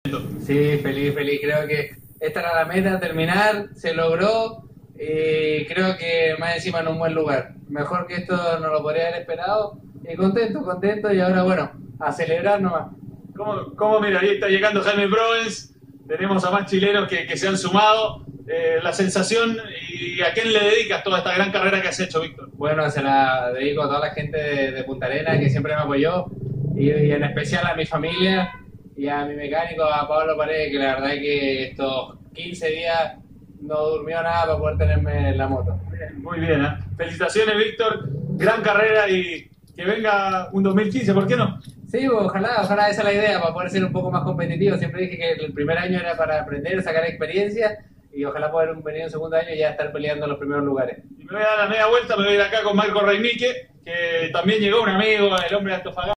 Sí, feliz, feliz. Creo que esta era la meta, terminar, se logró y creo que más encima en un buen lugar. Mejor que esto no lo podría haber esperado y contento, contento y ahora bueno, a celebrar nomás. Mira, ahí está llegando Jaime Provence, tenemos a más chilenos que se han sumado. La sensación y a quién le dedicas toda esta gran carrera que has hecho, Víctor. Bueno, se la dedico a toda la gente de Punta Arenas que siempre me apoyó y en especial a mi familia y a mi mecánico, a Pablo Paredes, que la verdad es que estos 15 días no durmió nada para poder tenerme en la moto. Muy bien, ¿eh? Felicitaciones, Víctor, gran carrera y que venga un 2015, ¿por qué no? Sí, pues, ojalá, ojalá esa es la idea, para poder ser un poco más competitivo. Siempre dije que el primer año era para aprender, sacar experiencia y ojalá poder venir en segundo año y ya estar peleando en los primeros lugares. Y me voy a dar la media vuelta, me voy a ir acá con Marco Reinique, que también llegó un amigo, el hombre de Antofagasta.